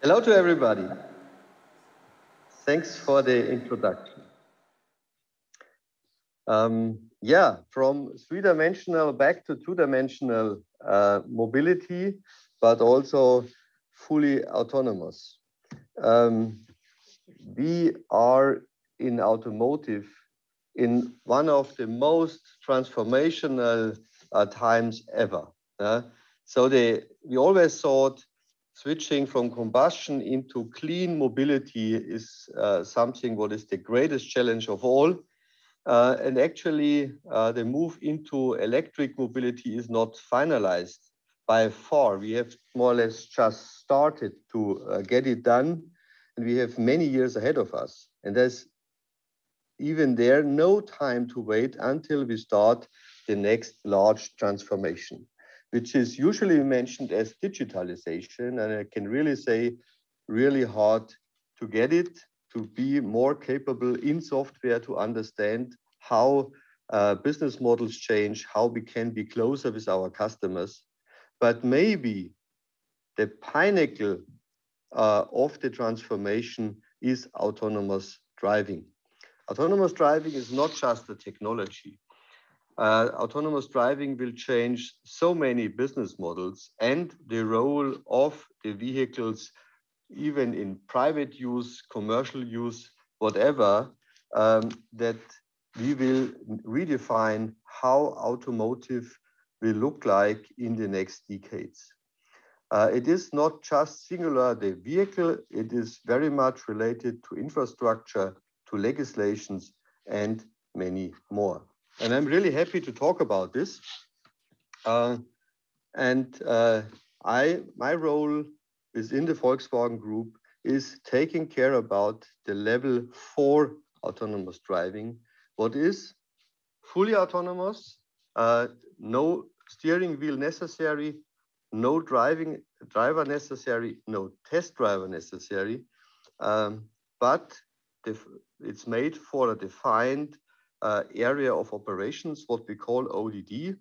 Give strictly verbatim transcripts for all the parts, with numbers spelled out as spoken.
Hello to everybody. Thanks for the introduction. Um, yeah, from three-dimensional back to two-dimensional uh, mobility, but also fully autonomous. Um, we are in automotive in one of the most transformational uh, times ever. Uh, so they, we always thought switching from combustion into clean mobility is uh, something what is the greatest challenge of all. Uh, and actually, uh, the move into electric mobility is not finalized by far. We have more or less just started to uh, get it done, and we have many years ahead of us. And there's even there no time to wait until we start the next large transformation, which is usually mentioned as digitalization. And I can really say, really hard to get it, to be more capable in software, to understand how uh, business models change, how we can be closer with our customers. But maybe the pinnacle uh, of the transformation is autonomous driving. Autonomous driving is not just a technology. Uh, autonomous driving will change so many business models and the role of the vehicles, even in private use, commercial use, whatever, um, that we will redefine how automotive will look like in the next decades. Uh, it is not just singular the vehicle, it is very much related to infrastructure, to legislations, and many more. And I'm really happy to talk about this. Uh, and uh, I, my role within the Volkswagen Group is taking care about the level four autonomous driving. What is fully autonomous, uh, no steering wheel necessary, no driving driver necessary, no test driver necessary, um, but it's made for a defined uh, area of operations, what we call O D D,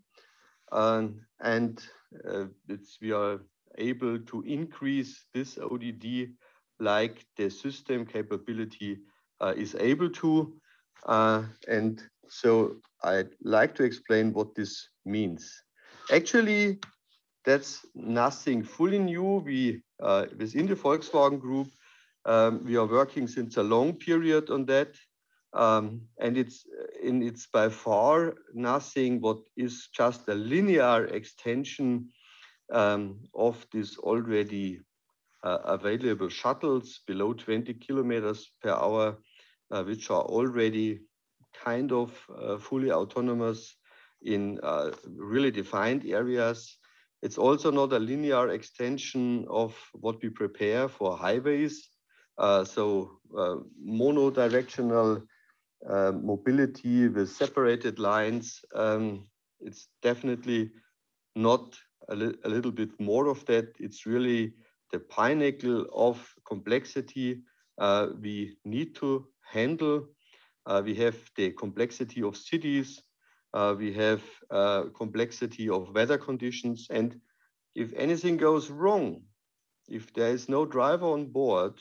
um, and uh, it's, we are able to increase this O D D like the system capability uh, is able to, uh, and so I'd like to explain what this means. Actually, that's nothing fully new. We, uh, within the Volkswagen Group, um, we are working since a long period on that. Um, and it's, in, it's by far nothing what is just a linear extension um, of this already uh, available shuttles below twenty kilometers per hour, uh, which are already kind of uh, fully autonomous in uh, really defined areas. It's also not a linear extension of what we prepare for highways. Uh, so uh, monodirectional uh, mobility with separated lines. Um, it's definitely not a, li a little bit more of that. It's really the pinnacle of complexity uh, we need to handle. Uh, we have the complexity of cities. Uh, we have uh, complexity of weather conditions. And if anything goes wrong, if there is no driver on board,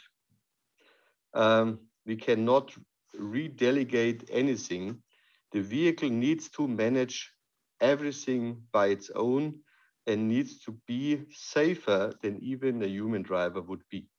um, we cannot redelegate anything. The vehicle needs to manage everything by its own and needs to be safer than even a human driver would be.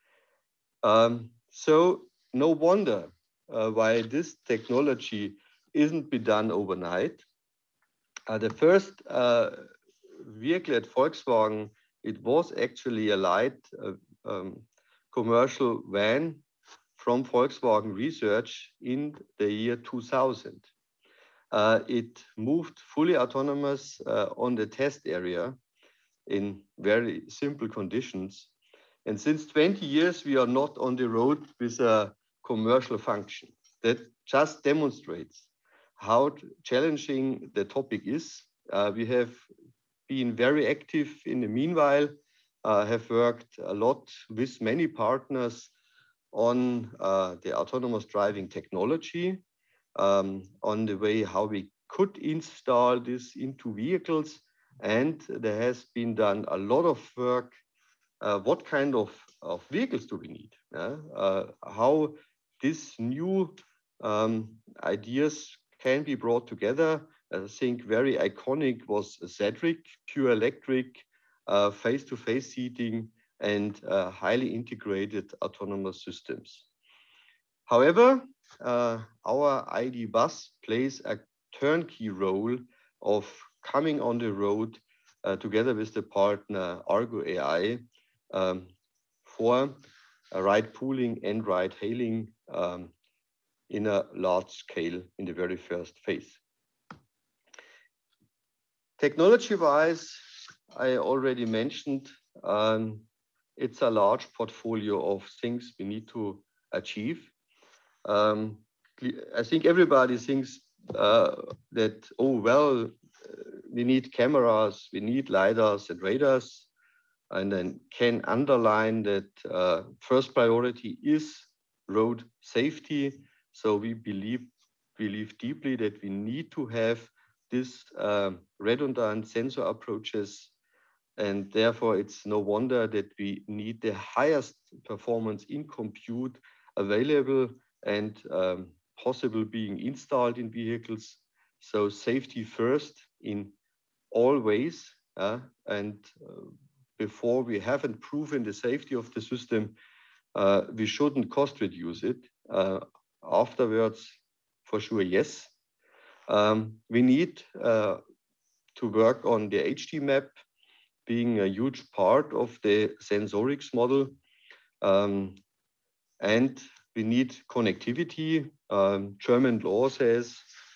Um, so no wonder uh, why this technology isn't be done overnight. Uh, the first uh, vehicle at Volkswagen, it was actually a light uh, um, commercial van from Volkswagen Research in the year two thousand. Uh, it moved fully autonomous uh, on the test area in very simple conditions. And since twenty years, we are not on the road with a commercial function. That just demonstrates how challenging the topic is. Uh, we have been very active in the meanwhile, uh, have worked a lot with many partners on uh, the autonomous driving technology, um, on the way how we could install this into vehicles. And there has been done a lot of work uh, what kind of, of vehicles do we need? Uh, uh, how these new um, ideas can be brought together. I think very iconic was Cedric, pure electric, uh, face-to-face seating, and uh, highly integrated autonomous systems. However, uh, our I D. Buzz plays a turnkey role of coming on the road uh, together with the partner Argo A I um, for uh, ride pooling and ride hailing um, in a large scale in the very first phase. Technology-wise, I already mentioned, um, it's a large portfolio of things we need to achieve. Um, I think everybody thinks uh, that, oh, well, uh, we need cameras, we need LiDARs and radars, and then can underline that uh, first priority is road safety. So we believe, believe deeply that we need to have these uh, redundant sensor approaches, and therefore it's no wonder that we need the highest performance in compute available and um, possible being installed in vehicles. So safety first in all ways, uh, and uh, before we haven't proven the safety of the system, uh, we shouldn't cost reduce it. Uh, afterwards, for sure, yes. Um, we need uh, to work on the H D map, being a huge part of the sensorics model. Um, and we need connectivity. Um, German law says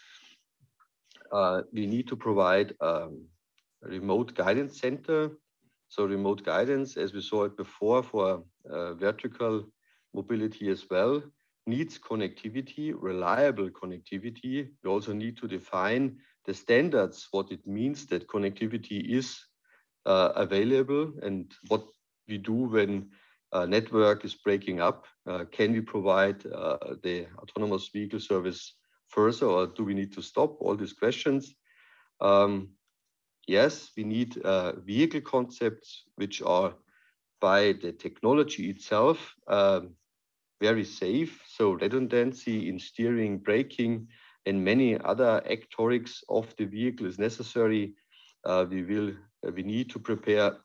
uh, we need to provide um, a remote guidance center. So remote guidance, as we saw it before, for uh, vertical mobility as well, needs connectivity, reliable connectivity. We also need to define the standards, what it means that connectivity is uh, available, and what we do when a network is breaking up. Uh, can we provide uh, the autonomous vehicle service further, or do we need to stop? All these questions. Um, yes, we need uh, vehicle concepts which are by the technology itself uh, very safe. So redundancy in steering, braking, and many other actorics of the vehicle is necessary. Uh, we will, uh, we need to prepare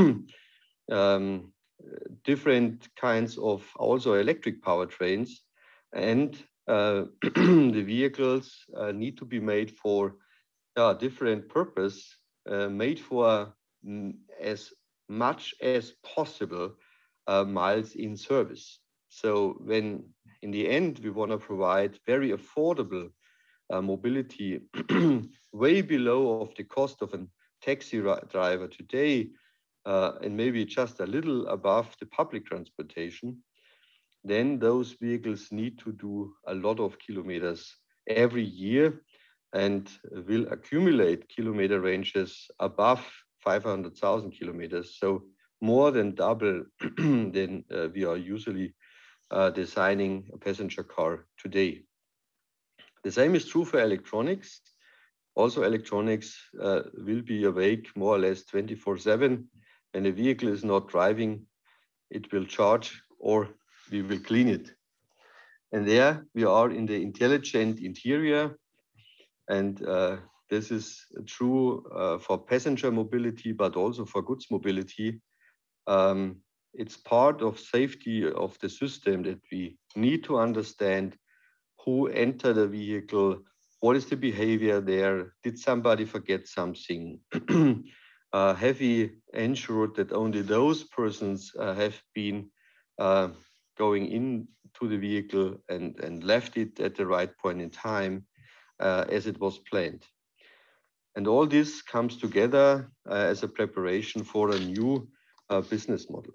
um, different kinds of also electric powertrains, and uh, the vehicles uh, need to be made for uh, different purpose, uh, made for mm, as much as possible uh, miles in service. So when in the end we want to provide very affordable uh, mobility way below of the cost of a taxi driver today, uh, and maybe just a little above the public transportation, then those vehicles need to do a lot of kilometers every year and will accumulate kilometer ranges above five hundred thousand kilometers. So more than double than uh, we are usually uh, designing a passenger car today. The same is true for electronics. Also, electronics uh, will be awake more or less twenty-four seven. When a vehicle is not driving, it will charge or we will clean it. And there we are in the intelligent interior. And uh, this is true uh, for passenger mobility, but also for goods mobility. Um, it's part of safety of the system that we need to understand who entered the vehicle, what is the behavior there, did somebody forget something, uh, have we ensured that only those persons uh, have been uh, going into the vehicle and, and left it at the right point in time uh, as it was planned. And all this comes together uh, as a preparation for a new uh, business model.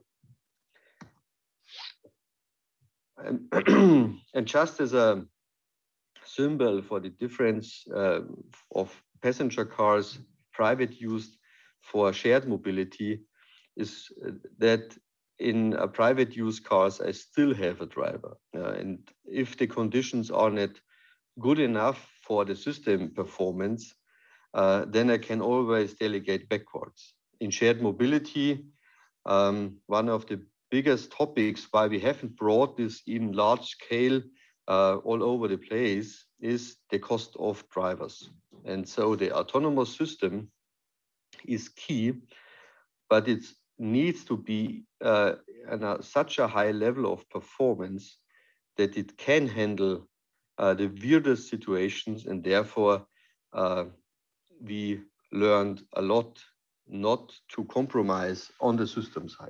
And, and just as a symbol for the difference uh, of passenger cars, private use for shared mobility, is that in a private use cars, I still have a driver. Uh, and if the conditions are not good enough for the system performance, uh, then I can always delegate backwards. In shared mobility, Um, one of the biggest topics why we haven't brought this in large scale uh, all over the place is the cost of drivers. And so the autonomous system is key, but it needs to be uh, at a, such a high level of performance that it can handle uh, the weirdest situations, and therefore uh, we learned a lot not to compromise on the system side.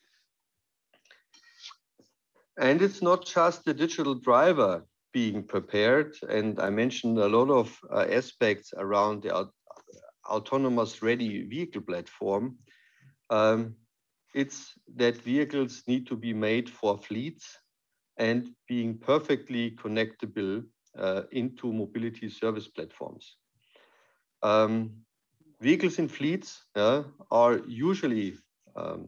And it's not just the digital driver being prepared, and I mentioned a lot of uh, aspects around the aut autonomous ready vehicle platform. Um, it's that vehicles need to be made for fleets and being perfectly connectable uh, into mobility service platforms. Um, vehicles in fleets uh, are usually um,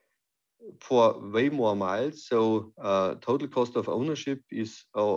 for way more miles, so uh, total cost of ownership is uh,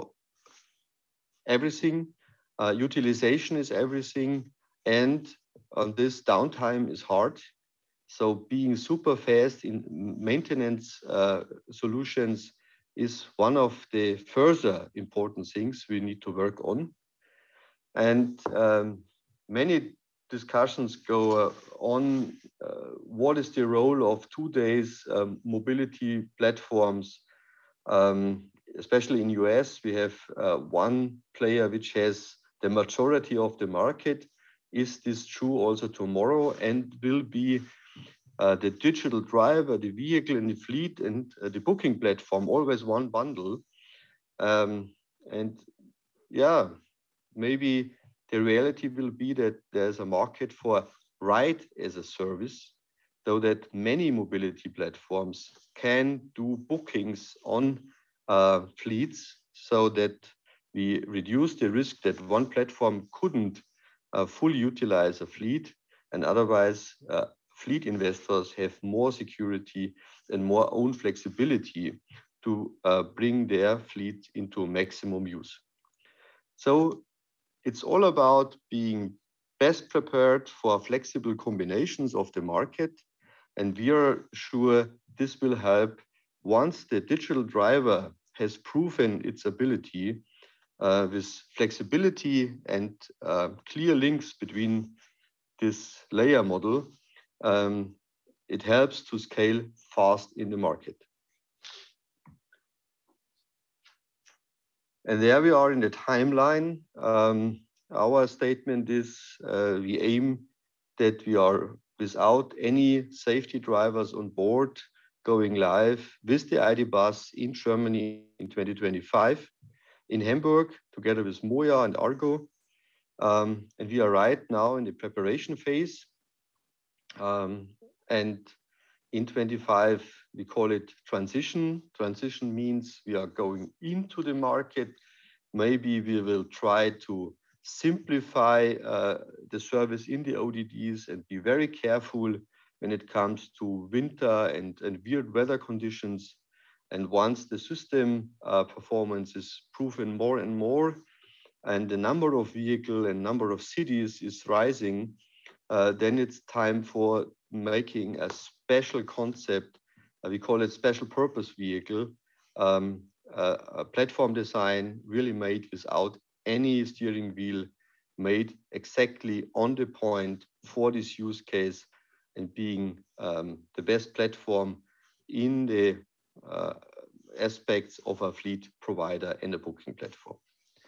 everything, uh, utilization is everything, and on this downtime is hard. So being super fast in maintenance uh, solutions is one of the further important things we need to work on. And um, many discussions go uh, on uh, what is the role of today's um, mobility platforms. Um, especially in U S, we have uh, one player which has the majority of the market. Is this true also tomorrow? And will be uh, the digital driver, the vehicle and the fleet and uh, the booking platform always one bundle? Um, and yeah, maybe the reality will be that there's a market for ride as a service, so that many mobility platforms can do bookings on uh, fleets, so that we reduce the risk that one platform couldn't uh, fully utilize a fleet, and otherwise uh, fleet investors have more security and more own flexibility to uh, bring their fleet into maximum use. So it's all about being best prepared for flexible combinations of the market. And we are sure this will help once the digital driver has proven its ability uh, with flexibility and uh, clear links between this layer model. Um, it helps to scale fast in the market. And there we are in the timeline. Um, our statement is uh, we aim that we are without any safety drivers on board going live with the I D. Bus in Germany in twenty twenty-five, in Hamburg together with Moja and Argo. Um, and we are right now in the preparation phase. Um, and in twenty-five, we call it transition. Transition means we are going into the market. Maybe we will try to simplify uh, the service in the O D Ds and be very careful when it comes to winter and, and weird weather conditions. And once the system uh, performance is proven more and more, and the number of vehicles and number of cities is rising, uh, then it's time for making a special concept. Uh, we call it special purpose vehicle, um, uh, a platform design really made without any steering wheel, made exactly on the point for this use case, and being um, the best platform in the uh, aspects of a fleet provider and a booking platform.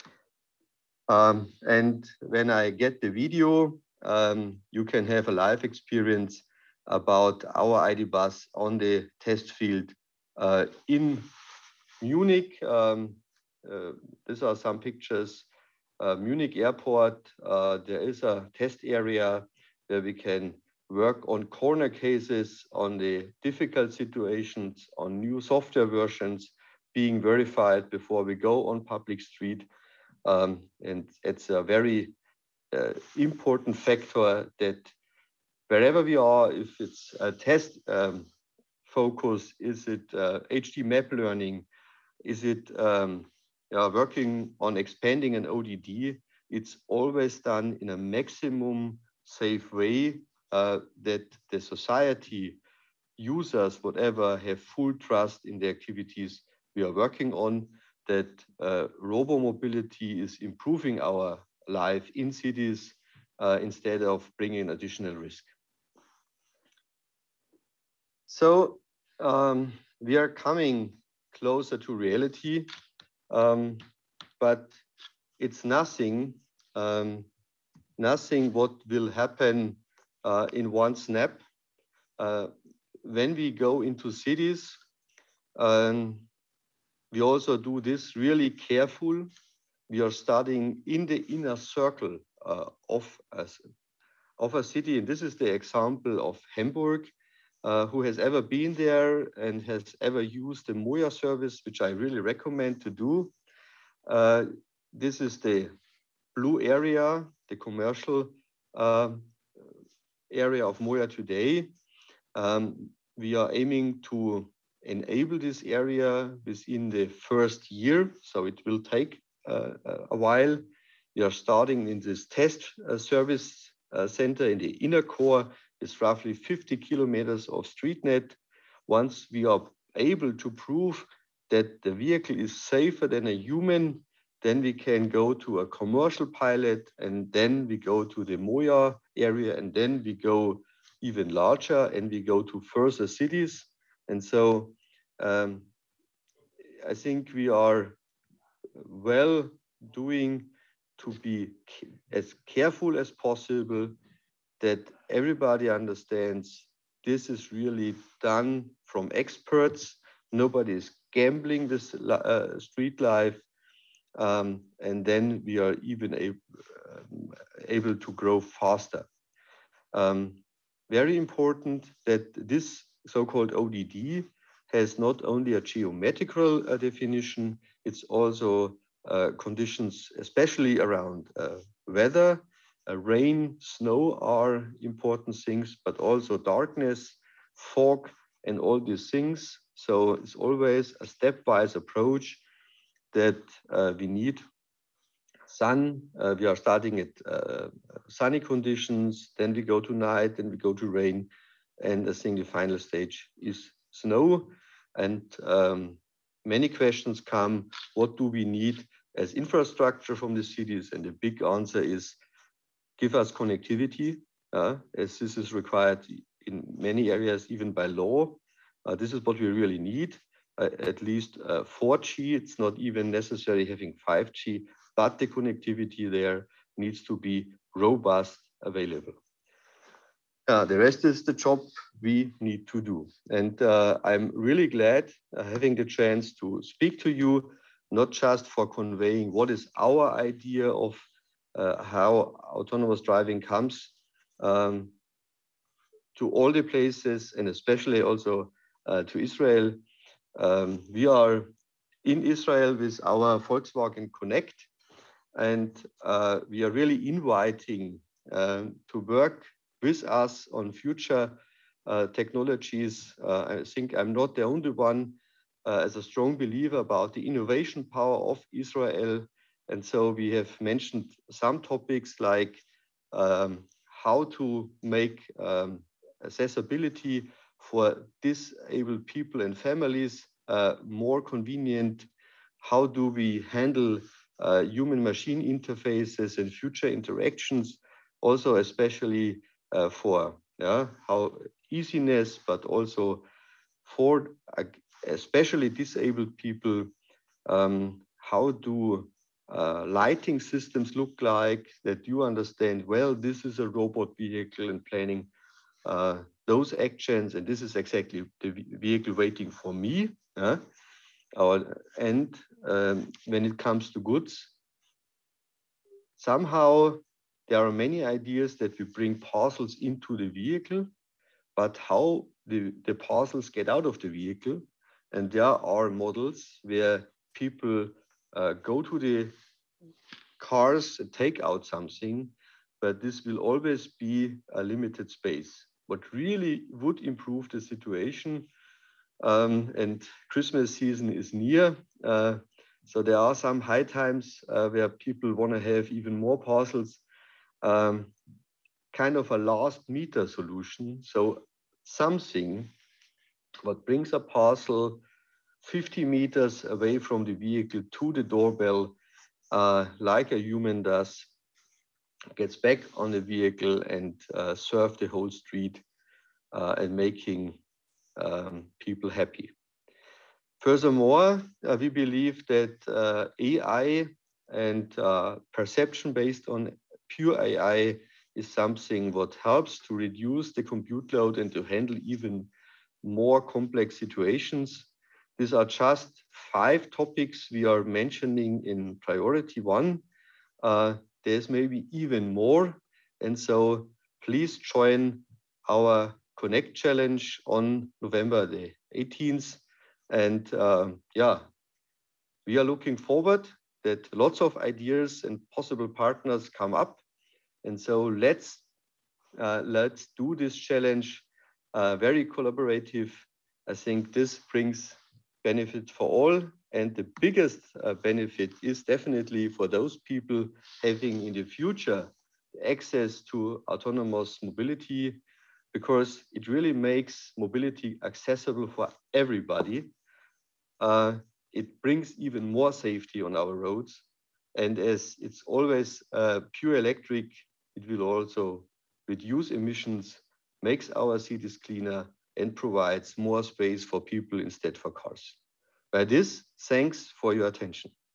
Um, and when I get the video, um, you can have a live experience about our I D. Bus on the test field uh, in Munich. Um, uh, these are some pictures. Uh, Munich Airport, uh, there is a test area where we can work on corner cases, on the difficult situations, on new software versions being verified before we go on public street. Um, and it's a very uh, important factor that wherever we are, if it's a test um, focus, is it uh, H D map learning, is it um, yeah, working on expanding an O D D, it's always done in a maximum safe way uh, that the society users, whatever, have full trust in the activities we are working on, that uh, robo-mobility is improving our life in cities uh, instead of bringing additional risk. So um, we are coming closer to reality, um, but it's nothing, um, nothing what will happen uh, in one snap. Uh, when we go into cities, um, we also do this really careful. We are studying in the inner circle uh, of, a, of a city. And this is the example of Hamburg. Uh, who has ever been there and has ever used the Moja service, which I really recommend to do. Uh, this is the blue area, the commercial uh, area of Moja today. Um, we are aiming to enable this area within the first year, so it will take uh, a while. We are starting in this test uh, service uh, center in the inner core. It's roughly fifty kilometers of StreetNet. Once we are able to prove that the vehicle is safer than a human, then we can go to a commercial pilot, and then we go to the Moja area, and then we go even larger, and we go to further cities. And so um, I think we are well doing to be as careful as possible, that everybody understands this is really done from experts. Nobody is gambling this uh, street life. Um, and then we are even able, um, able to grow faster. Um, very important that this so-called O D D has not only a geometrical uh, definition, it's also uh, conditions, especially around uh, weather. Uh, rain, snow are important things, but also darkness, fog, and all these things. So it's always a stepwise approach that uh, we need. Sun, uh, we are starting at uh, sunny conditions, then we go to night, then we go to rain, and I think the final stage is snow. And um, many questions come, what do we need as infrastructure from the cities? And the big answer is, give us connectivity, uh, as this is required in many areas, even by law. Uh, this is what we really need, uh, at least uh, four G. It's not even necessary having five G, but the connectivity there needs to be robust, available. Uh, the rest is the job we need to do. And uh, I'm really glad uh, having the chance to speak to you, not just for conveying what is our idea of uh, how autonomous driving comes um, to all the places, and especially also uh, to Israel. Um, we are in Israel with our Volkswagen Connect, and uh, we are really inviting um, to work with us on future uh, technologies. Uh, I think I'm not the only one uh, as a strong believer about the innovation power of Israel. And so we have mentioned some topics like um, how to make um, accessibility for disabled people and families uh, more convenient. How do we handle uh, human-machine interfaces and future interactions, also especially uh, for yeah, how easiness, but also for uh, especially disabled people. Um, how do uh, lighting systems look like, that you understand, well, this is a robot vehicle, and planning uh, those actions, and this is exactly the vehicle waiting for me. Uh, our, and um, when it comes to goods, somehow there are many ideas that we bring parcels into the vehicle, but how the, the parcels get out of the vehicle. And there are models where people uh, go to the cars and take out something, but this will always be a limited space. What really would improve the situation, um, and Christmas season is near, uh, so there are some high times uh, where people want to have even more parcels, um, kind of a last meter solution. So something what brings a parcel fifty meters away from the vehicle to the doorbell, uh, like a human does, gets back on the vehicle and uh, serve the whole street uh, and making um, people happy. Furthermore, uh, we believe that uh, A I and uh, perception based on pure A I is something what helps to reduce the compute load and to handle even more complex situations. These are just five topics we are mentioning in priority one. Uh, there's maybe even more. And so please join our Connect Challenge on November the eighteenth. And uh, yeah, we are looking forward that lots of ideas and possible partners come up. And so let's, uh, let's do this challenge uh, very collaborative. I think this brings benefit for all. And the biggest uh, benefit is definitely for those people having in the future access to autonomous mobility, because it really makes mobility accessible for everybody. Uh, it brings even more safety on our roads. And as it's always uh, pure electric, it will also reduce emissions, makes our cities cleaner, and provides more space for people instead for cars. By this, thanks for your attention.